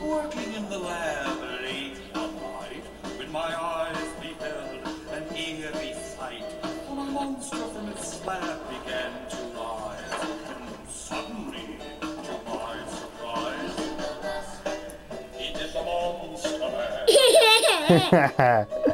working in the lab late one night, when my eyes beheld an eerie sight. When a monster from its slab began to rise, and suddenly, to my surprise, he did the monster mash.